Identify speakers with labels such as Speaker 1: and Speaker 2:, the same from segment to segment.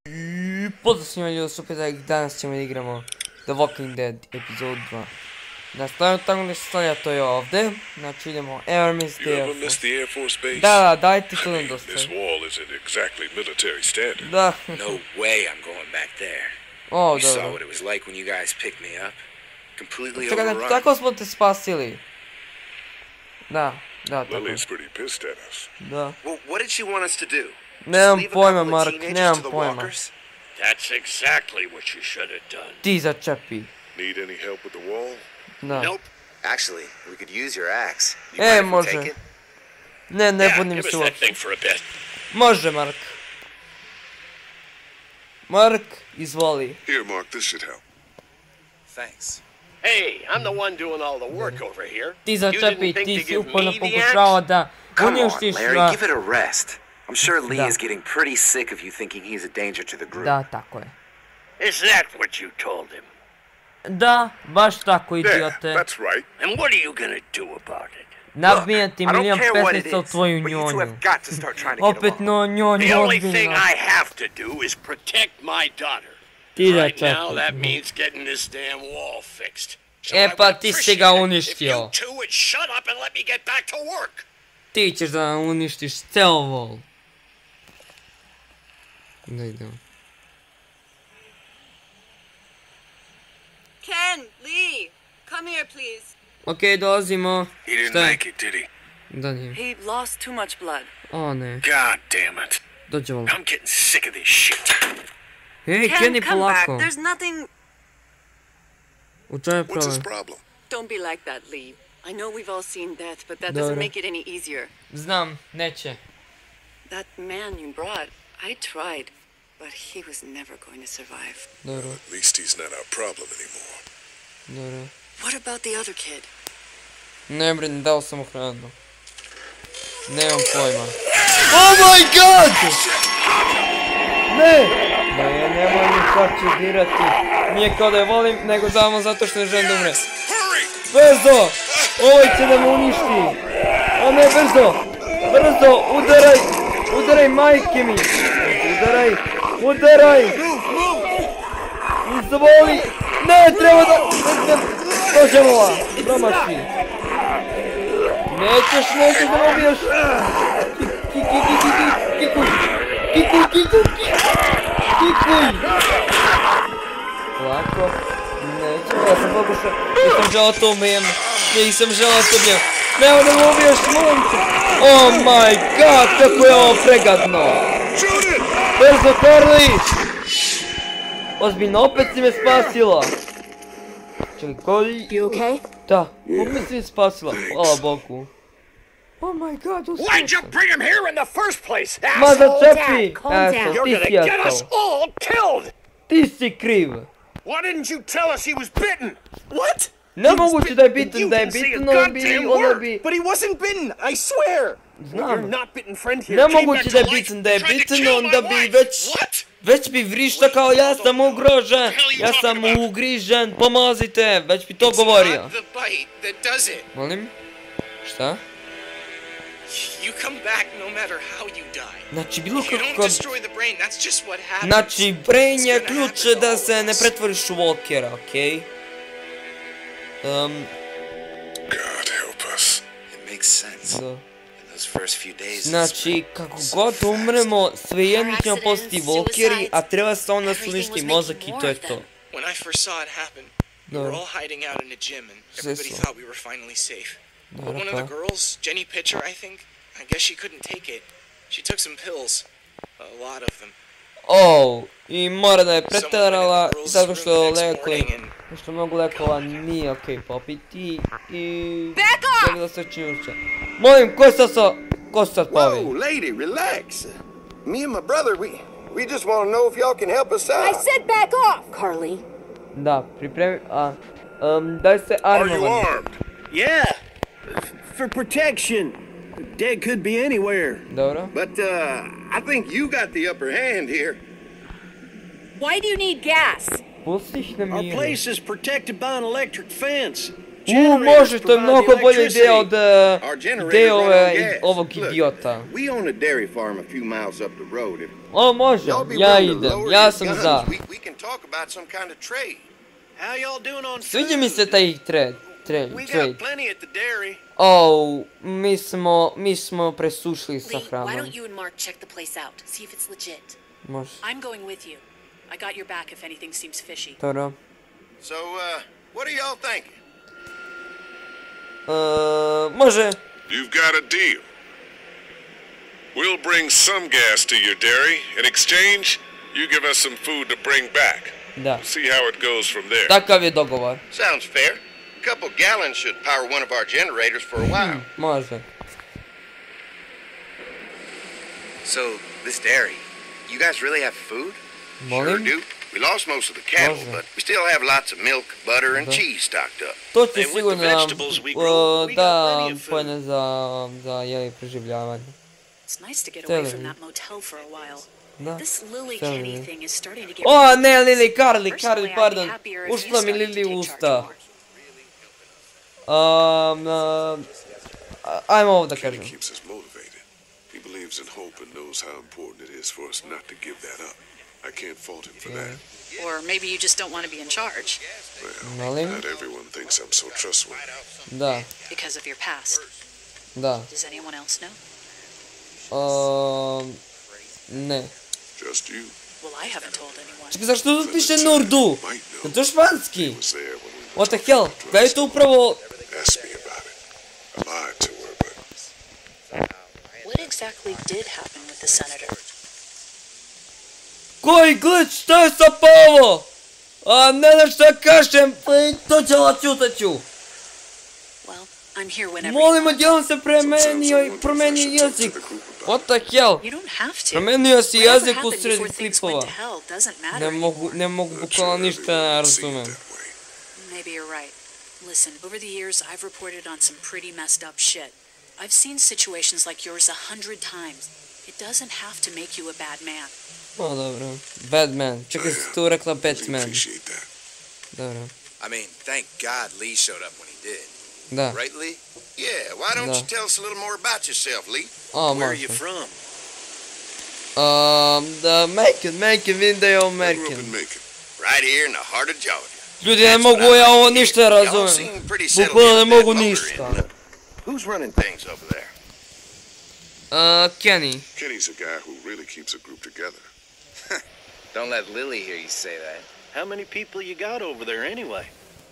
Speaker 1: I pozdrav svima ljudi, super da danas ćemo da igramo The Walking Dead epizod 2. Nastavljamo tamo gdje se stavlja, to je ovdje. Znači idemo, ever miss the Air Force. Da, dajte to nam dosta. Da.
Speaker 2: No way I'm going back there.
Speaker 1: O,
Speaker 2: You saw
Speaker 1: dobro.
Speaker 2: what it was like when you guys picked me up. Completely
Speaker 1: Čekaj,
Speaker 2: overrun.
Speaker 1: tako smo te spasili. Da, tako.
Speaker 3: Lily's pretty pissed at us.
Speaker 1: Da.
Speaker 2: Well, what did she want us to do?
Speaker 1: Nemam
Speaker 2: Leave a
Speaker 1: pojma,
Speaker 2: couple of
Speaker 1: Mark,
Speaker 2: teenagers
Speaker 1: nemam
Speaker 2: to the
Speaker 1: pojma.
Speaker 2: walkers?
Speaker 4: That's exactly what you should have done.
Speaker 1: Ti začepi.
Speaker 3: Need any help with the wall?
Speaker 1: Da.
Speaker 4: Nope.
Speaker 2: Actually, we could use your axe. You
Speaker 1: E,
Speaker 2: mind if we take
Speaker 1: može.
Speaker 2: it?
Speaker 1: Ne
Speaker 4: Yeah,
Speaker 1: budim
Speaker 4: give us
Speaker 1: se
Speaker 4: that
Speaker 1: uopšte.
Speaker 4: thing for a bit.
Speaker 1: Može, Mark. Mark, izvoli.
Speaker 3: Here, Mark, this should help.
Speaker 2: Thanks.
Speaker 4: Hey, I'm the one doing all the work over here.
Speaker 1: Ti
Speaker 4: You
Speaker 1: začepi,
Speaker 4: didn't think
Speaker 1: ti
Speaker 4: to
Speaker 1: si
Speaker 4: give
Speaker 1: uporno
Speaker 4: me the
Speaker 1: pokušava
Speaker 4: axe?
Speaker 1: da
Speaker 2: Come on,
Speaker 1: uništiš
Speaker 2: Larry, give it a rest. I'm sure Lee
Speaker 1: Da.
Speaker 2: is getting pretty sick of you thinking he's a danger to the group.
Speaker 1: Da, tako je.
Speaker 4: Is that what you told him?
Speaker 1: Da, baš tako,
Speaker 3: There,
Speaker 1: idiote.
Speaker 3: that's right.
Speaker 4: And what are you gonna do about it?
Speaker 1: Nabijem ti
Speaker 2: I don't
Speaker 1: milijon
Speaker 2: care what it
Speaker 1: pesnica u
Speaker 2: is,
Speaker 1: tvoju
Speaker 2: but you two
Speaker 1: njonju.
Speaker 2: have got to start trying to get
Speaker 1: Opet
Speaker 2: along.
Speaker 1: no
Speaker 4: The
Speaker 1: njonju
Speaker 4: only thing
Speaker 1: ozbiljno.
Speaker 4: I have to do is protect my daughter.
Speaker 1: Ti
Speaker 4: Right now,
Speaker 1: začepi.
Speaker 4: that means getting this damn wall fixed. So
Speaker 1: E,
Speaker 4: I
Speaker 1: pa
Speaker 4: would
Speaker 1: ti si ga
Speaker 4: appreciate it if
Speaker 1: uništio.
Speaker 4: you two would shut up and let me get back to work.
Speaker 1: Ti ćeš da uništiš ceo vol. Da idemo.
Speaker 5: Ken, Lee, come here, please.
Speaker 1: Okej, dolazimo.
Speaker 3: He didn't
Speaker 1: Šta je?
Speaker 3: make it, did he?
Speaker 1: Da nije.
Speaker 5: He lost too much blood.
Speaker 1: O ne,
Speaker 3: God damn it.
Speaker 1: dođemo.
Speaker 3: I'm getting sick of this shit.
Speaker 1: Hej,
Speaker 5: Ken,
Speaker 1: Kenny,
Speaker 5: come back.
Speaker 1: polako.
Speaker 5: There's nothing.
Speaker 1: U čemu je
Speaker 3: What's his
Speaker 1: problem?
Speaker 3: problem?
Speaker 5: Don't be like that, Lee. I know we've all seen death, but that
Speaker 1: Dobro.
Speaker 5: doesn't make it any easier.
Speaker 1: Znam, neće.
Speaker 5: That man you brought, I tried, but he was never going to survive.
Speaker 1: Dobro,
Speaker 3: At least he's not our problem anymore.
Speaker 1: dobro.
Speaker 5: What about the other kid?
Speaker 1: Ne brini, dao sam mu hranu. Nemam pojma. Oh my god! Ne! Ne, nemoj mi čači dirati. Nije kao da je volim, nego samo zato što ne želim da umre. Brzo! Ovaj će da me uništi! O ne, brzo! Brzo! Udaraj! Udaraj, majke mi! Udaraj! Udaraj! Izvoli! Ne, treba da... Dođemo ova! Promaši! Nećeš da me ubiješ! Kikuj! Lako. Neću, ja sam pokušao. Nisam želao to umijem. Nisam želao to umijem. Nemo da me ubiješ, molim te. Oh my god, kako je ovo pregadno. Brzo, Carly! Ozbiljno, opet si me spasila. Čekaj, Carly?
Speaker 5: You okay?
Speaker 1: Da, opet si me spasila. Hvala Bogu. Oh my god,
Speaker 4: Why'd you bring him here in the first place,
Speaker 1: Ma
Speaker 4: asshole?
Speaker 1: začepi!
Speaker 5: calm down.
Speaker 1: Asshole,
Speaker 4: You're
Speaker 1: ti
Speaker 4: gonna
Speaker 1: si
Speaker 4: get us
Speaker 1: asshole.
Speaker 4: all killed!
Speaker 1: Ti si kriv.
Speaker 4: Why didn't you tell us he was bitten?
Speaker 6: What?
Speaker 1: Nemoguće da je bitan,
Speaker 4: You
Speaker 1: da je
Speaker 4: can see his
Speaker 1: bitan, onda bi,
Speaker 4: goddamn
Speaker 1: onda
Speaker 4: work.
Speaker 1: bi...
Speaker 6: But he wasn't bitten, I swear!
Speaker 4: Your
Speaker 1: Znam.
Speaker 4: not bitten friend here came
Speaker 1: Nemoguće
Speaker 4: back
Speaker 1: da
Speaker 4: to
Speaker 1: je
Speaker 4: life
Speaker 1: bitan, da je
Speaker 4: and tried to
Speaker 1: bitan,
Speaker 4: kill
Speaker 1: onda
Speaker 4: my
Speaker 1: bi
Speaker 4: wife.
Speaker 1: već...
Speaker 4: What?
Speaker 1: Već bi vrišta kao ja sam ugrožen, ja sam ugrižen, pomozite, već bi to govorio.
Speaker 2: Not the bite that does it.
Speaker 1: Molim? Šta?
Speaker 2: You come back no matter how you die.
Speaker 1: Znači, bilo
Speaker 2: If you don't
Speaker 1: kako...
Speaker 2: destroy the brain, that's just what happens.
Speaker 1: Znači, brain je
Speaker 2: It's gonna
Speaker 1: ključ
Speaker 2: happen to
Speaker 1: da
Speaker 2: all
Speaker 1: se
Speaker 2: of
Speaker 1: ne
Speaker 2: us.
Speaker 1: pretvoriš u Walkera, okej?
Speaker 3: God help us.
Speaker 2: It makes sense.
Speaker 1: Da.
Speaker 2: In those first few days.
Speaker 1: Znači, kako god umremo, svejedno ćemo postati Walkeri, a treba se onda uništi mozak i to je to.
Speaker 2: When I first saw it happen, we were
Speaker 1: Dobro,
Speaker 2: all hiding out in a gym and
Speaker 1: Sve
Speaker 2: everybody
Speaker 1: su.
Speaker 2: thought we were finally safe. But
Speaker 1: dobro
Speaker 2: one of the
Speaker 1: pa.
Speaker 2: girls, Jenny Pitcher, I think, I guess she couldn't take it. She took some pills. A lot of them.
Speaker 1: Oh, i mora da je
Speaker 2: Someone went
Speaker 1: preterala
Speaker 2: in the girls'
Speaker 1: zato
Speaker 2: room
Speaker 1: što
Speaker 2: the next
Speaker 1: lekli.
Speaker 2: morning and
Speaker 1: Što mnogo lekova nije okej popiti i...
Speaker 5: Back off!
Speaker 1: Želi da se čuče. Molim, ko sad sa... Ko sad povi?
Speaker 7: Whoa, lady, relax. Me and my brother, we just want to know if y'all can help us out.
Speaker 5: I said back off! Carly.
Speaker 1: Da, pripremi... daj se
Speaker 3: Are you
Speaker 1: armovani.
Speaker 3: armed?
Speaker 6: Yeah! For protection. Dead could be anywhere.
Speaker 1: Dobro.
Speaker 7: But, I think you got the upper hand here.
Speaker 5: Why do you need gas?
Speaker 1: Pusti ih na
Speaker 6: Our
Speaker 1: miru.
Speaker 6: place is protected by an electric fence. generators
Speaker 1: može, to je
Speaker 6: provide
Speaker 1: mnogo
Speaker 6: the
Speaker 1: bolja ideja
Speaker 6: electricity.
Speaker 1: od
Speaker 7: Our generators
Speaker 1: ideje
Speaker 7: run on gas.
Speaker 1: ovog
Speaker 7: Look,
Speaker 1: idiota.
Speaker 7: We own a dairy farm a few miles up the road. If
Speaker 1: O, može,
Speaker 7: y'all be
Speaker 1: ja
Speaker 7: willing to
Speaker 1: idem,
Speaker 7: lower
Speaker 1: ja
Speaker 7: your
Speaker 1: sam
Speaker 7: guns,
Speaker 1: za.
Speaker 7: we can talk about some kind of trade.
Speaker 6: How y'all doing on
Speaker 1: Sviđa mi se
Speaker 6: food?
Speaker 1: taj trade.
Speaker 6: We got plenty at the dairy.
Speaker 1: Oh, mi smo presušili sa
Speaker 8: Lee, why
Speaker 1: hranom.
Speaker 8: don't you and Mark check the place out, see if it's legit?
Speaker 1: Može,
Speaker 8: I'm going with you. I got your back if anything seems fishy.
Speaker 1: dobro.
Speaker 7: So, what are y'all thinking?
Speaker 1: Može.
Speaker 3: You've got a deal. We'll bring some gas to your dairy. In exchange, you give us some food to bring back.
Speaker 1: Da.
Speaker 3: See how it goes from there.
Speaker 1: Takav je dogovor.
Speaker 7: Sounds fair. A couple gallons should power one of our generators for a while.
Speaker 1: Može.
Speaker 7: So, this dairy, you guys really have food? Sure
Speaker 1: Molim?
Speaker 7: do. We lost most of the cattle,
Speaker 1: Može.
Speaker 7: but we still have lots of milk, butter, and
Speaker 1: Da.
Speaker 7: cheese stocked up.
Speaker 1: To će
Speaker 6: And with the
Speaker 1: sigurno
Speaker 6: vegetables we grow, we got
Speaker 1: da
Speaker 6: plenty of food.
Speaker 1: pojene za jeli preživljavanje.
Speaker 8: It's nice to get
Speaker 1: Tell
Speaker 8: away from
Speaker 1: me.
Speaker 8: that motel for a while.
Speaker 1: Da.
Speaker 8: This Lily
Speaker 1: Tell
Speaker 8: Kenny
Speaker 1: me.
Speaker 8: thing is starting to get...
Speaker 1: O, ne, Lili, Carly,
Speaker 8: Personally, I'd be
Speaker 1: pardon.
Speaker 8: happier if you
Speaker 1: Ušla mi
Speaker 8: started to
Speaker 1: Lili u
Speaker 8: take charge
Speaker 1: usta.
Speaker 8: more.
Speaker 1: Ajmo ovo da
Speaker 3: Kenny
Speaker 1: kažem.
Speaker 3: keeps us motivated. He believes in hope and knows how important it is for us not to give that up. I can't fault him for that.
Speaker 8: Or maybe you just don't want to be in charge
Speaker 3: Well,
Speaker 1: Molim?
Speaker 3: not everyone thinks I'm so trustworthy.
Speaker 1: Da,
Speaker 8: because of your past.
Speaker 1: da.
Speaker 8: Does anyone else know?
Speaker 1: Ne.
Speaker 3: Just you.
Speaker 8: Well, I haven't told anyone.
Speaker 1: Čekaj, zašto tu piše Nurdu?
Speaker 3: Might know.
Speaker 1: Je to španski?
Speaker 3: Was there when we
Speaker 1: What the hell? Da je to upravo...
Speaker 3: asked me about it. I lied to her, but
Speaker 8: What exactly did happen with the senator?
Speaker 1: Koji glitch, šta je sa Pavo? Ne znam šta kažem, to će laćutat ću.
Speaker 8: Well, I'm here whenever
Speaker 1: Molim,
Speaker 8: you want.
Speaker 1: odjednom se promenio jezik. What the hell?
Speaker 8: You don't have to.
Speaker 1: Promenio si
Speaker 8: Whatever
Speaker 1: jezik u
Speaker 8: happened
Speaker 1: sred
Speaker 8: before things
Speaker 1: klipova.
Speaker 8: went to hell doesn't matter
Speaker 1: Ne mogu bukvalno ništa ne razumem.
Speaker 8: Maybe you're right. Listen, over the years, I've reported on some pretty messed up shit. I've seen situations like yours 100 times. It doesn't have to make you a bad man.
Speaker 1: O, dobro. Batman. Čekaj, si tu rekla
Speaker 3: I
Speaker 1: Batman.
Speaker 3: appreciate that.
Speaker 1: Dobro.
Speaker 9: I mean, thank God Lee showed up when he did.
Speaker 1: Da.
Speaker 9: Right, Lee?
Speaker 7: Yeah, why don't
Speaker 1: No.
Speaker 7: you tell us a little more about yourself, Lee?
Speaker 1: O,
Speaker 6: Where are you
Speaker 1: može.
Speaker 6: from?
Speaker 1: Da, Macon, vidim da je ovo
Speaker 3: I grew up in
Speaker 1: Macon.
Speaker 3: Macon.
Speaker 7: Right here in the heart of Georgia.
Speaker 1: Ljudi, ne mogu ja ovo ništa
Speaker 7: Y'all
Speaker 1: razumem.
Speaker 7: seem pretty settled
Speaker 1: Bukvalno ne
Speaker 7: in that
Speaker 1: mogu
Speaker 7: motor
Speaker 1: ništa.
Speaker 7: inn. Who's running things over there?
Speaker 1: Kenny.
Speaker 3: Kenny's a guy who really keeps a group together.
Speaker 9: Don't let Lily hear you say that.
Speaker 6: How many people you got over there anyway?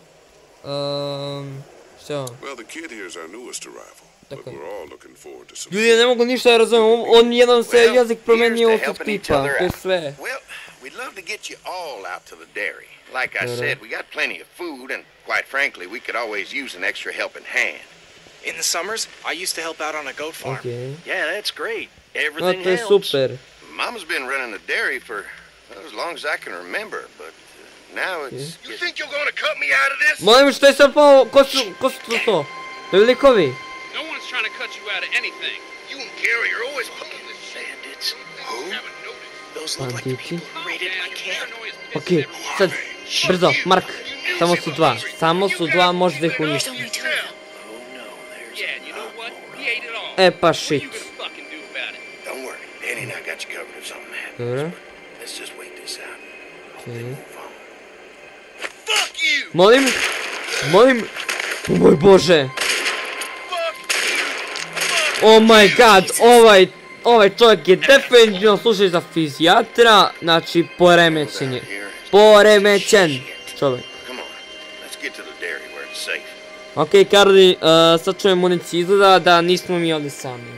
Speaker 1: Što?
Speaker 3: Well, the kid here is our newest arrival, but
Speaker 1: Okay.
Speaker 3: we're all looking forward to some.
Speaker 1: Ljudi, ne mogu ništa razumem. On jedan se
Speaker 7: Well,
Speaker 1: jezik promenio
Speaker 7: here's
Speaker 1: od
Speaker 7: to
Speaker 1: tog
Speaker 7: helping each
Speaker 1: tipa.
Speaker 7: other
Speaker 1: To je
Speaker 7: out.
Speaker 1: sve.
Speaker 7: Well, we'd love to get you all out to the dairy. Like I
Speaker 1: Yeah.
Speaker 7: said, we got plenty of food, and quite frankly, we could always use an extra helping hand.
Speaker 2: In the summers, I used to help out on a goat farm.
Speaker 1: Okej.
Speaker 6: Yeah, that's great.
Speaker 1: No,
Speaker 6: Everything
Speaker 1: to je
Speaker 6: helps.
Speaker 1: super.
Speaker 7: Mama's been running the dairy for as long as I can remember, but now it's... You think you're gonna cut me out of this?
Speaker 1: Molim, što je sad pao? Ko su to? To je likovi?
Speaker 10: No one's trying to cut you out of anything.
Speaker 7: You and Gary are always pulling this shit.
Speaker 6: Bandits.
Speaker 10: Haven't noticed.
Speaker 6: Those look like the
Speaker 1: Banditi.
Speaker 6: people who raided my camp.
Speaker 1: Okej, sad, brzo, Mark. Samo su dva. Samo su dva, možda ih uništi.
Speaker 6: Oh no, there's
Speaker 10: Yeah, and you know what? He ate it all.
Speaker 1: E pa shit.
Speaker 10: What are you gonna fucking do about it?
Speaker 7: Don't worry, Danny and I got you covered if something happens.
Speaker 1: Dobro.
Speaker 7: Let's just wait this out.
Speaker 1: Okej.
Speaker 7: Fuck you!
Speaker 1: Molim. O moj Bože. Oh my god, ovaj čovjek je definitivno slušao za fizijatra, znači poremećen je. Poremećen čovjek.
Speaker 7: Come on, let's get to the dairy where it's safe.
Speaker 1: Okej, Carly, sad čujem municiju, izgleda da nismo mi ovdje sami.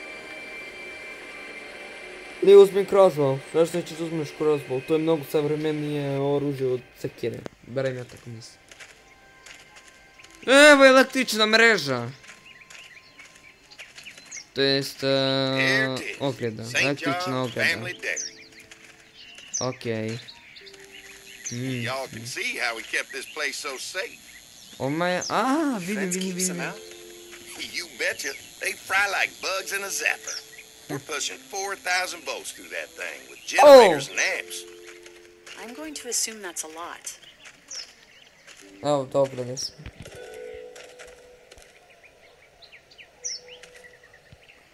Speaker 1: Li uzmi crossbow, zašto ćeš uzmeš crossbow, to je mnogo savremenije oružje od sekire, barem ja tako mislim. Evo je električna mreža. To jest,
Speaker 7: Here it is.
Speaker 1: ograda,
Speaker 7: St.
Speaker 1: električna
Speaker 7: John's
Speaker 1: ograda.
Speaker 7: Family Dairy.
Speaker 1: Okej.
Speaker 7: Y'all can see how we kept this place so safe.
Speaker 1: Vidim.
Speaker 7: You betcha. They fry like bugs in a zapper. We're pushing 4,000 volts through that thing with generators and amps.
Speaker 8: I'm going to assume that's a lot.
Speaker 1: Evo, dobro da smo.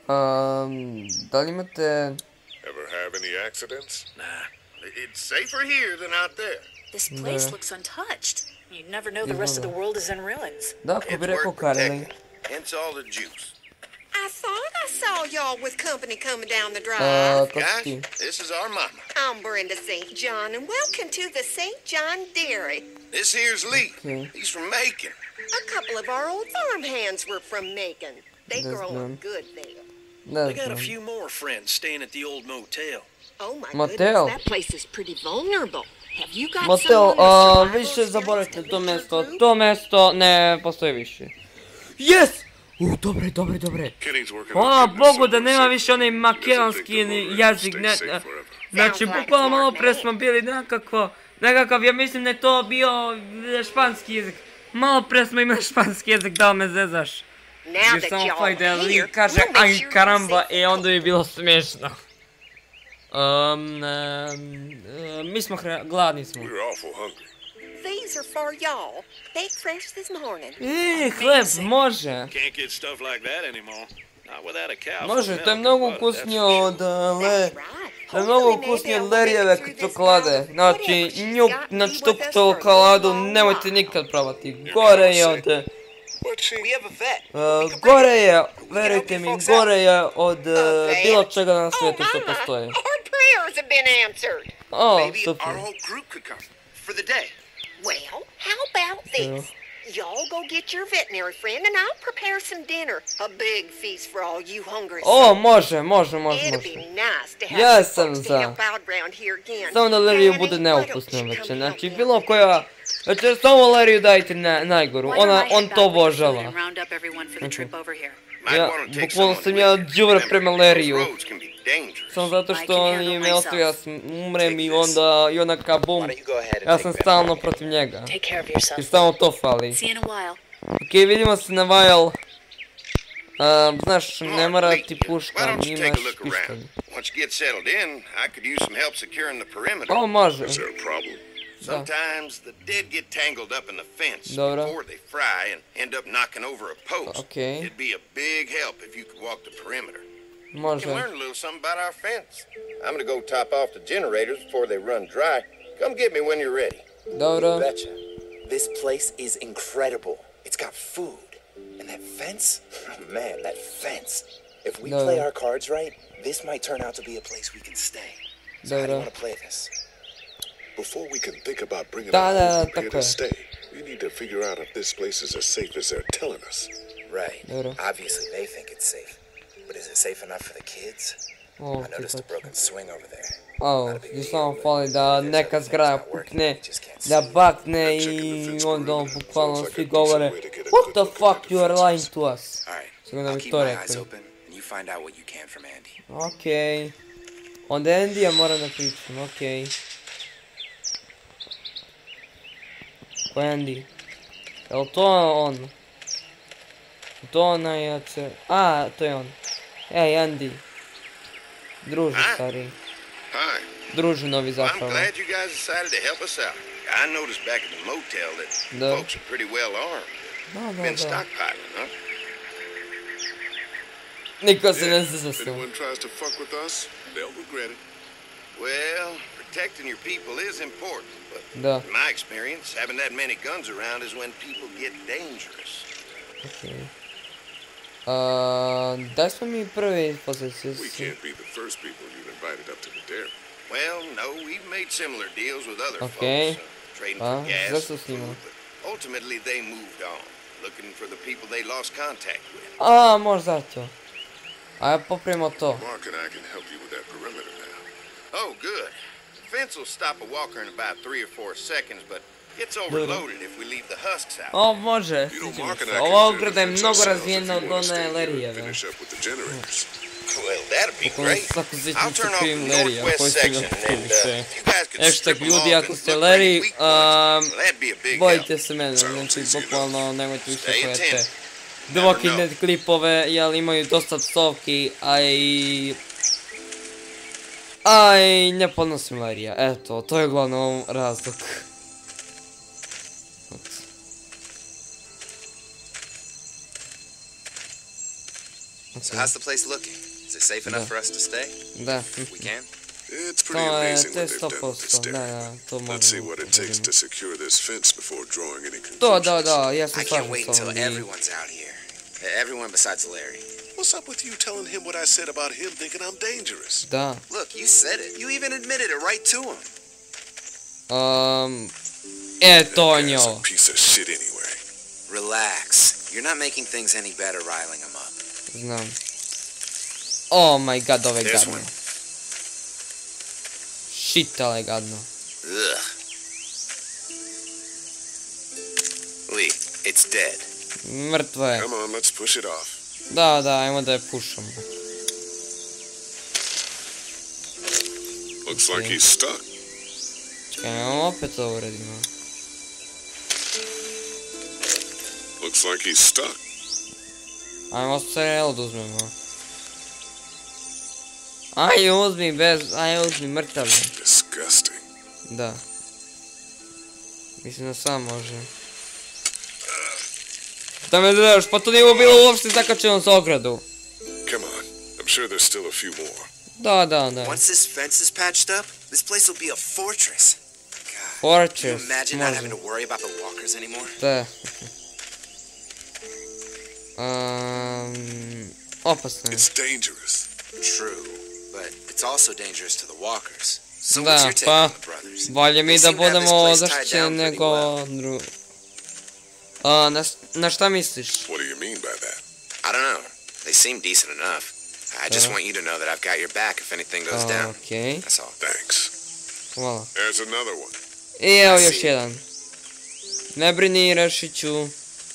Speaker 1: Da li imate...
Speaker 3: Ever have any accidents?
Speaker 7: Nah, it's safer here than out there.
Speaker 8: This place looks untouched. You'd never know the rest of the world is in ruins.
Speaker 1: Da, ko bi
Speaker 7: It's
Speaker 1: rekao
Speaker 7: worth
Speaker 1: Karli.
Speaker 7: protecting, hence all the juice.
Speaker 11: I thought I saw y'all with company coming down the drive.
Speaker 1: Ko si
Speaker 7: Guys,
Speaker 1: ti?
Speaker 7: this is our mama.
Speaker 11: I'm Brenda St. John, and welcome to the St. John Dairy.
Speaker 7: This here's Lee.
Speaker 1: Okay.
Speaker 7: He's from Macon.
Speaker 11: A couple of our old farm hands were from Macon. They
Speaker 1: That's
Speaker 11: grow
Speaker 1: good.
Speaker 11: up good there.
Speaker 1: Ne
Speaker 6: I got a
Speaker 1: znam.
Speaker 6: few more friends staying at the old motel.
Speaker 11: Oh my
Speaker 1: Motel.
Speaker 11: goodness, that place is pretty vulnerable. Have you got
Speaker 1: Motel,
Speaker 11: someone with survival
Speaker 1: više
Speaker 11: skills
Speaker 1: zaboravite
Speaker 11: to
Speaker 1: to
Speaker 11: lead your
Speaker 1: mesto.
Speaker 11: group?
Speaker 1: To mesto ne postoji više. Yes! Dobre.
Speaker 3: Kenny's working
Speaker 1: Hvala
Speaker 3: on getting us
Speaker 1: Bogu da
Speaker 3: somewhere
Speaker 1: nema
Speaker 3: safe.
Speaker 1: više onaj makedonski jezik.
Speaker 3: Stay safe forever.
Speaker 1: Znači, bukvalno malo pre smo bili nekakav, ja mislim da je to bio španski jezik. Malo pre smo imali španski jezik, da me zezaš.
Speaker 11: Now
Speaker 1: Jer
Speaker 11: that
Speaker 1: samo
Speaker 11: y'all
Speaker 1: fajt da
Speaker 11: are here,
Speaker 1: Lee kaže
Speaker 11: we'll make
Speaker 1: aj
Speaker 11: sure you're
Speaker 1: karamba
Speaker 11: safe
Speaker 1: i onda je bilo smiješno. Mi smo gladni smo.
Speaker 3: We're awful hungry.
Speaker 11: These are for y'all. Baked fresh this morning.
Speaker 1: Hleb, može.
Speaker 6: Can't get stuff like that anymore. Not without a cow.
Speaker 1: Može, to je mnogo ukusnije od to je mnogo ukusnije od Lerijeve čokolade. Znači, znači tu čokoladu nemojte nikad probati. Gore je od... Gore je, verujte mi, gore je od bilo čega na svijetu što postoji.
Speaker 11: Our prayers have been answered.
Speaker 7: Maybe
Speaker 1: Super.
Speaker 7: our whole group could come for the day.
Speaker 11: Well, how about this? Y'all go get your veterinary friend and I'll prepare some dinner. A big feast for all you hungry souls.
Speaker 1: Može.
Speaker 11: It'd be nice to have
Speaker 1: Ja
Speaker 11: some
Speaker 1: sam
Speaker 11: folks to
Speaker 1: za.
Speaker 11: help out around here again.
Speaker 1: Samo da Leriju
Speaker 11: Danny,
Speaker 1: bude
Speaker 11: why don't
Speaker 1: neukusno
Speaker 11: you
Speaker 1: večer.
Speaker 11: come
Speaker 1: Znači,
Speaker 11: help
Speaker 1: bilo
Speaker 11: out?
Speaker 1: koja... Znači, samo Leriju dajte najgoru.
Speaker 8: Why don't I
Speaker 1: On
Speaker 8: head
Speaker 1: to
Speaker 8: back with the food
Speaker 1: obožava.
Speaker 8: and round up everyone for the trip over here?
Speaker 7: Might
Speaker 1: Ja,
Speaker 7: want to take
Speaker 1: bukvalno
Speaker 7: someone
Speaker 1: sam
Speaker 7: with
Speaker 1: ja
Speaker 7: you.
Speaker 1: đubre
Speaker 7: Remember,
Speaker 1: prema
Speaker 7: those
Speaker 1: Leriju.
Speaker 7: roads can be dangerous.
Speaker 1: Samo zato
Speaker 8: I
Speaker 1: što
Speaker 8: can
Speaker 1: on
Speaker 8: handle
Speaker 1: mi ostavio ja umrem i onda i onda kabum. Ja sam stalno protiv njega.
Speaker 8: Take care of yourself.
Speaker 1: I samo to fali.
Speaker 8: See you in a while.
Speaker 1: Okej, vidimo se na Vajal. Znaš, ne
Speaker 7: Mark,
Speaker 1: mora
Speaker 7: Lee,
Speaker 1: ti
Speaker 7: why
Speaker 1: puška,
Speaker 7: don't you
Speaker 1: imaš
Speaker 7: take a look
Speaker 1: pištolj.
Speaker 7: around? Once you get settled in, I could use some help securing the perimeter.
Speaker 1: O, može.
Speaker 3: Is there a problem?
Speaker 7: Sometimes the dead get tangled up in the fence
Speaker 1: Dobro.
Speaker 7: before they fry and end up knocking over a post.
Speaker 1: Okay.
Speaker 7: It'd be a big help if you could walk the perimeter. You
Speaker 1: Može.
Speaker 7: can learn a little something about our fence. I'm gonna go top off the generators before they run dry. Come get me when you're ready.
Speaker 1: Dobro.
Speaker 12: Betcha. This place is incredible. It's got food. And that fence? Oh, man, that fence. If we play our cards right, this might turn out to be a place we can stay. So how do you want to play this?
Speaker 3: Before we can think about bringing
Speaker 1: Da,
Speaker 3: our
Speaker 1: da,
Speaker 3: whole group here
Speaker 1: tako je.
Speaker 3: to stay, we need to figure out if this place is as safe as they're telling us.
Speaker 12: Right.
Speaker 1: Dobro.
Speaker 12: Obviously, they think it's safe. But is it safe enough for the kids? I noticed a broken swing over there.
Speaker 1: I samo fali da neka zgrada pukne, da bakne i onda bukvalno svi govore What the fuck, you are lying to us.
Speaker 12: All right.
Speaker 1: Sigurno
Speaker 12: I'll
Speaker 1: bi
Speaker 12: keep
Speaker 1: to
Speaker 12: my eyes
Speaker 1: rekli.
Speaker 12: open, and you find out what you can from Andy.
Speaker 1: Okej. Onda Andy-a moram da pričam, okej. Ko je Andy? Jel to on? To onaj to je on. Ej, Andy. Druže, stari.
Speaker 7: Hi.
Speaker 1: Druže novi
Speaker 7: I'm
Speaker 1: zapravo.
Speaker 7: glad you guys decided to help us out. I noticed back at the motel that
Speaker 1: Da.
Speaker 7: folks are pretty well armed. Been
Speaker 1: Da.
Speaker 7: stockpiling, huh?
Speaker 1: Niko se ne
Speaker 3: If
Speaker 1: zaslušao.
Speaker 3: anyone tries to fuck with us, they'll regret it.
Speaker 7: Well, protecting your people is important, but
Speaker 1: Da.
Speaker 7: in my experience, having that many guns around is when people get dangerous.
Speaker 1: Okej. Daj smo mi prvi poziciju.
Speaker 3: We can't be the first people you've invited up to the dairy.
Speaker 7: Well, no, we've made similar deals with other
Speaker 1: Okay.
Speaker 7: folks, trading for gas
Speaker 1: zašto
Speaker 7: and
Speaker 1: s njima?
Speaker 7: food, but ultimately they moved on, looking for the people they lost contact with.
Speaker 1: Možda zato. A ja popravimo to.
Speaker 3: Mark and I can help you with that perimeter now.
Speaker 7: Oh, good. The fence will stop a walker in about 3 or 4 seconds, but gets overloaded if we leave the husks out.
Speaker 1: Može,
Speaker 3: You know,
Speaker 1: sviđa mi
Speaker 3: Mark and
Speaker 1: se.
Speaker 3: I
Speaker 1: Ova
Speaker 3: can
Speaker 1: ograda je
Speaker 3: fence
Speaker 1: mnogo
Speaker 3: ourselves
Speaker 1: razvijena
Speaker 3: if
Speaker 1: od
Speaker 3: you wanna stay
Speaker 1: one
Speaker 3: here and
Speaker 1: Lerijeve.
Speaker 3: finish up with the generators.
Speaker 7: Well, that'd be
Speaker 1: Bukvalno
Speaker 7: great.
Speaker 1: svaku
Speaker 7: I'll
Speaker 1: zitnicu
Speaker 7: turn off the
Speaker 1: krim Lerija,
Speaker 7: northwest
Speaker 1: koji se
Speaker 7: section
Speaker 1: ga
Speaker 7: and
Speaker 1: priviše.
Speaker 7: you guys could
Speaker 1: Hashtag
Speaker 7: strip them
Speaker 1: ljudi,
Speaker 7: off
Speaker 1: ako
Speaker 7: and
Speaker 1: ste
Speaker 7: look
Speaker 1: Leri,
Speaker 7: for any weak points. Well, that'd be a big
Speaker 1: bojite
Speaker 7: help.
Speaker 1: se mene, znači bukvalno nemojte više
Speaker 7: Stay
Speaker 1: gledate
Speaker 7: attentive.
Speaker 1: The Walking Dead klipove, jer imaju dosta psovki, a i ne podnosim Lerija, eto, to je uglavnom razlog.
Speaker 9: So how's the place looking? Is it safe enough for us to stay?
Speaker 1: Da.
Speaker 9: We can?
Speaker 3: It's pretty amazing what they've done with this
Speaker 1: 100%,
Speaker 3: dairy. Let's see what it takes to secure this fence before drawing any
Speaker 1: Da,
Speaker 3: conclusions.
Speaker 1: ja sam
Speaker 9: I can't
Speaker 1: slažem
Speaker 9: wait
Speaker 1: s
Speaker 9: until
Speaker 1: ovom.
Speaker 9: everyone's out here. Everyone besides Larry.
Speaker 3: What's up with you telling him what I said about him thinking I'm dangerous?
Speaker 1: Da.
Speaker 9: Look, you said it. You even admitted it right to him.
Speaker 1: Tonio.
Speaker 3: That's a piece of shit anyway.
Speaker 9: Relax. You're not making things any better riling him up.
Speaker 1: Znam. Oh my god, ovo je
Speaker 9: There's
Speaker 1: gadno.
Speaker 9: one.
Speaker 1: Shit, ovo je gadno.
Speaker 9: Ugh. Lee, it's dead.
Speaker 1: Mrtvo je.
Speaker 3: Come on, let's push it off.
Speaker 1: Da, ajmo da je pušamo.
Speaker 3: Looks like he's stuck.
Speaker 1: Čekaj, ajmo opet ovo uredimo.
Speaker 3: Looks like he's stuck.
Speaker 1: Ajmo se oduzmemo. Aj, uzmi mrtav.
Speaker 3: Disgusting.
Speaker 1: Da. Mislim da sam može. Da me drž, pa to nije bilo uopšte zakačeno za ogradu.
Speaker 3: Come on, I'm sure there's still a few more.
Speaker 1: Da.
Speaker 9: Once this fence is patched up, this place will be a fortress. God,
Speaker 1: Fortress,
Speaker 9: can you imagine not
Speaker 1: može.
Speaker 9: having to worry about the walkers anymore?
Speaker 1: Da. Opasno je.
Speaker 3: It's dangerous.
Speaker 9: True, but it's also dangerous to the walkers. So what's
Speaker 1: Da,
Speaker 9: your take
Speaker 1: pa
Speaker 9: on the brothers?
Speaker 1: bolje mi
Speaker 9: They
Speaker 1: da
Speaker 9: seem to have this
Speaker 1: budemo
Speaker 9: place tied
Speaker 1: zaštićeni
Speaker 9: down pretty
Speaker 1: nego
Speaker 9: well.
Speaker 1: Na šta misliš?
Speaker 3: What do you mean by that?
Speaker 9: I don't know. They seem decent enough. I just want you to know that I've got your back if anything goes down.
Speaker 1: Okej,
Speaker 9: That's all.
Speaker 3: Thanks.
Speaker 1: hvala.
Speaker 3: There's another one.
Speaker 1: I evo još jedan. Ne brini, rešit ću.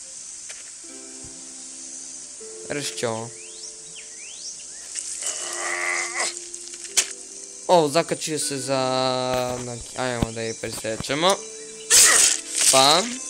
Speaker 1: Rešit ću ovo. O, zakačio se za... Ajmo da je presjećemo. Bam.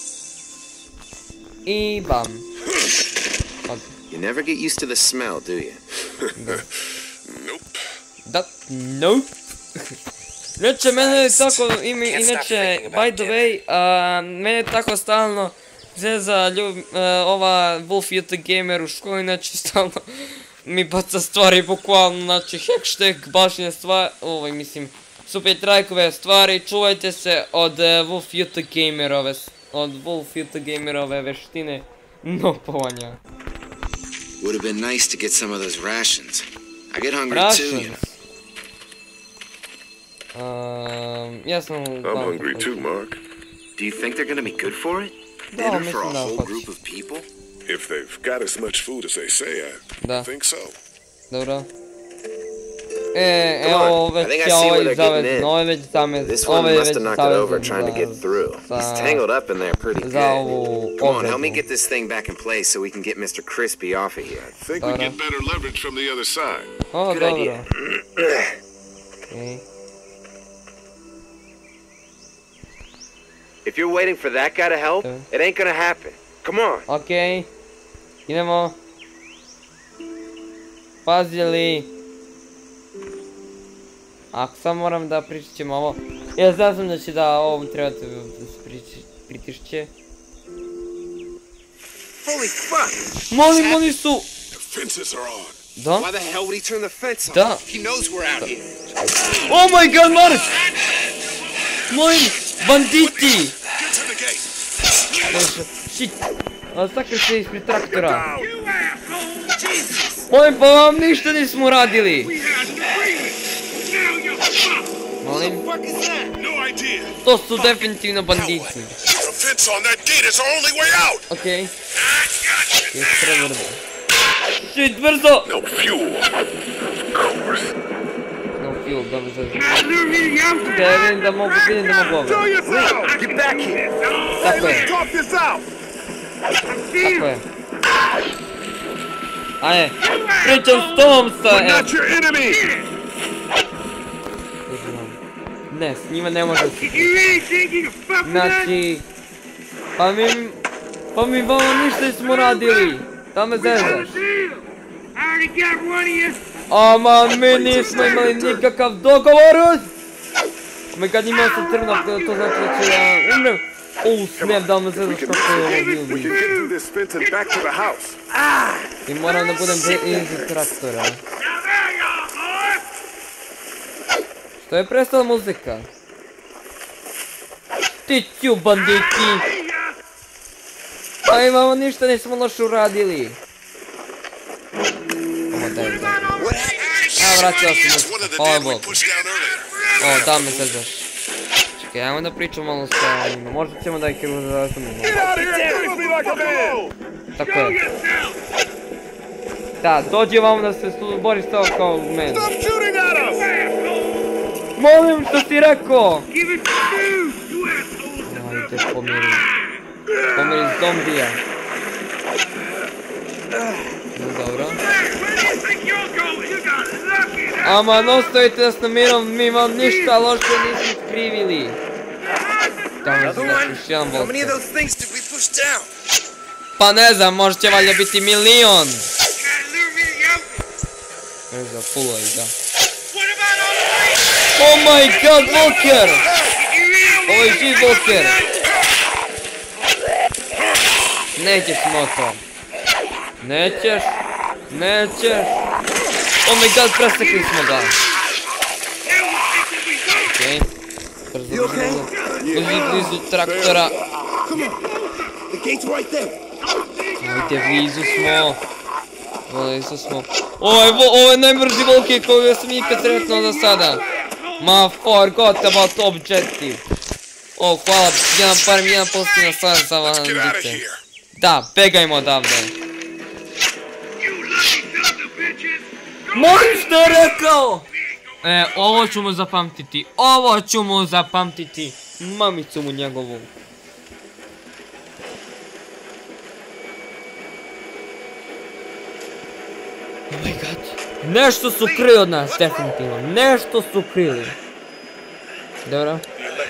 Speaker 1: I bam.
Speaker 9: You never get used to the smell, do you?
Speaker 3: Nope.
Speaker 1: Da, nope. Inače, mene je tako, inače, by the way, mene je tako stalno zeza ova Wolf Youth Gamer u školi, znači stalno mi baca stvari, bukvalno, znači hashtag bašnje stvari, mislim, super trajkove stvari, čuvajte se od Wolf Youth Gamerove veštine nopovanja.
Speaker 9: Would have been nice to get some of those rations. I get hungry too, you know.
Speaker 3: I'm hungry too, Mark.
Speaker 9: Do you think they're gonna be good for it? Dinner for a whole group of people?
Speaker 3: If they've got as much food as they say, I think so.
Speaker 1: Dobro. Evo već je ovaj zavez, ovo je već zavez, ovo je već za ovu
Speaker 9: Come on, help me get this thing back in place so we can get Mr. Crispy off of here.
Speaker 3: I think we get better leverage from the other side.
Speaker 1: O, dobro.
Speaker 13: If you're waiting for that guy to help, it ain't gonna happen. Come on.
Speaker 1: Okej. Idemo. Pazili. Ako sam moram da pričam ovo. Ja znam sam da će da ovom trebate da se pritišće.
Speaker 13: Holy fuck!
Speaker 1: Molim, oni su...
Speaker 3: The fences are on.
Speaker 1: Da?
Speaker 13: Why the hell would he turn the fence on?
Speaker 1: Da.
Speaker 13: He knows we're out here.
Speaker 1: Oh my god, Mark! Molim, banditi! Shit! Sakri se ispred traktora. Molim, pa vam ništa nismo uradili. Molim. To su definitivno banditi. Okej. Jest prebrzo. Shit, brzo!
Speaker 3: No fuel. Of course.
Speaker 1: No fuel, dobro zezno. Da vidim da mogu ovo.
Speaker 13: Get back here.
Speaker 1: Tako je. Tako je. Ajde, pričam s tobom sa... Ne, s njima ne možem se... Znači... Pa mi vama ništa nismo radili. Da me zezaš. Ama mi nismo imali nikakav dogovor. Me kad imao sam crnog, to znači da ću ja umrem. Smijem da me zadaš kako je ovo
Speaker 3: We can get through this fence and back to the house.
Speaker 1: I moram da budem blizu traktora. Što je prestala muzika? Ti ću banditi! Pa imamo ništa, nismo loše uradili. A vratila se muzika, hvala Bog. O, da me sezaš. Čekaj, ajmo da pričamo malo sa njima, možda ćemo da ih razumimo. Tako je. Da, dođe vam da se bori stao kao u meni. Molim što si rekao! Ajde, pomiri. Pomiri zombija. Dobro. Aman, ostavite nas na mirom, mi vam ništa loše nismo skrivili. Tamo se još jedan volker. Pa ne znam, možda će valjda biti milion. Ne znam, pulo ih, da. Oh my god, volker! Ovo je živ volker. Nećeš, motor. Nećeš. Nećeš. Oh my god, presekli smo ga. Okej. Brzo. Blizu traktora. Ajde, blizu smo. Blizu smo. Ovo je najbrži volker koju sam nikad sretno do sada. Ma forgot about objective. O, hvala, jedan posljedna stvar za vam dice. Da, pegajmo odavde. Molim što je rekao! Ovo ću mu zapamtiti, ovo ću mu zapamtiti. Mamicu mu njegovu. Oh my god. Nešto su krili od nas, definitivno. Nešto su krili. Dobro.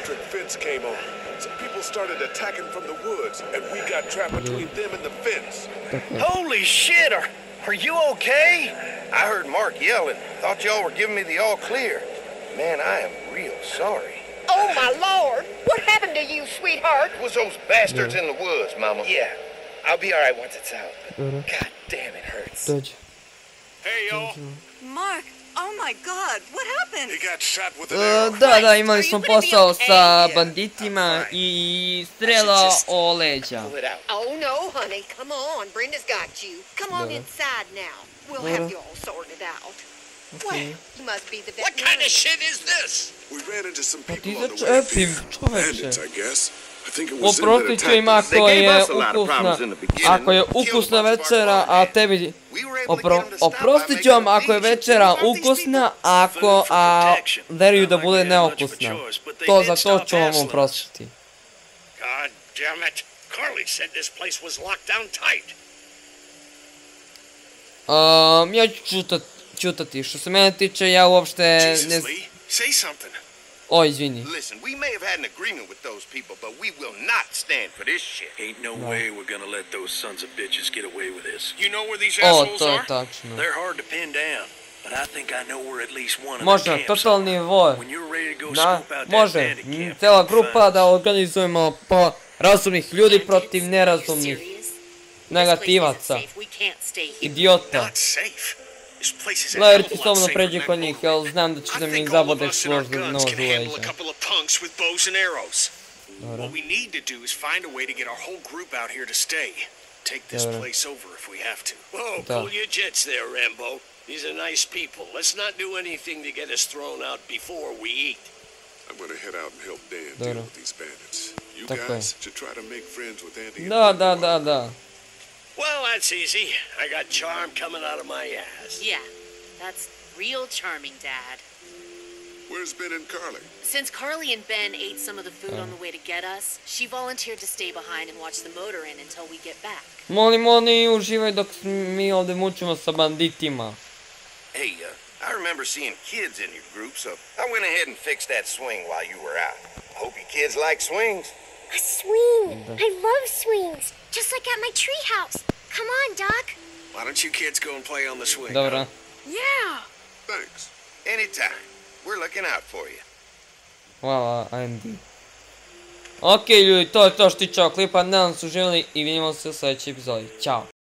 Speaker 3: Started attacking from the woods, and we got trapped between them and the fence.
Speaker 7: Holy shit! Are you okay? I heard Mark yelling. Thought y'all were giving me the all clear. Man, I am real sorry.
Speaker 11: Oh my lord! What happened to you, sweetheart?
Speaker 7: It was those bastards in the woods, Mama. Yeah, I'll be alright once it's out. But god damn, it hurts.
Speaker 3: Hey, y'all.
Speaker 5: Mark, oh my god, what happened?
Speaker 3: He got shot with an arrow.
Speaker 1: Da, imali smo posao sa banditima i strela o leđa.
Speaker 11: Oh no, honey, come on. Brenda's got you. Come on inside now. We'll have you all sorted out. Well, you must be the veterinarian.
Speaker 10: What kind of shit is this?
Speaker 3: We ran into some
Speaker 1: Pa ti
Speaker 3: people on the way.
Speaker 1: čoveče.
Speaker 3: I guess. I think it was them
Speaker 1: Oprostit ću im ako je ukusna večera, a tebi... Oprostit ću vam ako je večera ukusna, a veruju da bude neukusna. To za to ću vam oprostiti.
Speaker 10: God damn it. Carly said this place was locked down tight.
Speaker 1: Ja ću čutati. Što se mene tiče, ja uopšte ne...
Speaker 7: Say something.
Speaker 1: O, izvini.
Speaker 7: Listen, we may have had an agreement with those people, but we will not stand for this shit.
Speaker 6: Ain't no way we're gonna let those sons of bitches get away with this.
Speaker 10: You know where these
Speaker 1: O,
Speaker 10: assholes
Speaker 1: to je
Speaker 10: are?
Speaker 1: tačno.
Speaker 6: They're hard to pin down, but I think I know where at least one of
Speaker 1: Može,
Speaker 6: their camps
Speaker 1: totalni
Speaker 6: are.
Speaker 1: voj.
Speaker 6: When you're ready to go
Speaker 1: Da,
Speaker 6: scope out that
Speaker 1: može.
Speaker 6: bandit camp,
Speaker 1: Cela
Speaker 6: we'll
Speaker 1: grupa
Speaker 6: find
Speaker 1: da organizujemo po razumnih ljudi protiv nerazumnih negativaca. Idiota.
Speaker 10: Not safe. This place is a
Speaker 1: Lajer
Speaker 10: hell
Speaker 1: ti
Speaker 10: of a lot
Speaker 1: slobodno
Speaker 10: safer
Speaker 1: pređi
Speaker 10: than
Speaker 1: kod
Speaker 10: that
Speaker 1: njih,
Speaker 10: boat.
Speaker 1: jel znam da će
Speaker 10: I
Speaker 1: da mi
Speaker 10: think
Speaker 1: ih
Speaker 10: all of
Speaker 1: zabodeš
Speaker 10: us and our
Speaker 1: nož do
Speaker 10: guns can handle a
Speaker 1: leđa.
Speaker 10: couple of punks with bows and arrows.
Speaker 1: Dobro.
Speaker 10: What we need to do is find a way to get our whole group out here to stay. Take this
Speaker 1: Dobro.
Speaker 10: place over if we have to. Whoa,
Speaker 1: Da.
Speaker 10: cool your jets there, Rambo. These are nice people. Let's not do anything to get us thrown out before we eat.
Speaker 3: I'm gonna head out and help Dan
Speaker 1: Dobro.
Speaker 3: deal with these bandits. You
Speaker 1: Tako je.
Speaker 3: guys should try to make friends with Andy.
Speaker 1: Da.
Speaker 10: Well, that's easy. I got charm coming out of my ass.
Speaker 14: Yeah, that's real charming, Dad.
Speaker 3: Where's Ben and Carly?
Speaker 14: Since Carly and Ben ate some of the food on the way to get us, she volunteered to stay behind and watch the motor inn until we get back.
Speaker 1: Molim, oni uživaju dok mi ovdje mučimo sa banditima.
Speaker 7: Hey, I remember seeing kids in your group, so I went ahead and fixed that swing while you were out. Hope you kids like swings.
Speaker 15: A swing! I love swings! Just like at my treehouse. Come on, Doc.
Speaker 10: Why don't you kids go and play on the swing?
Speaker 1: Dobro.
Speaker 14: Yeah.
Speaker 3: Thanks.
Speaker 7: Anytime. We're looking out for you.
Speaker 1: Hvala, Andy. Ok ljudi, to je to što tiče ovog klipa, nadam se uživali i vidimo se u sljedećem epizodi. Ćao!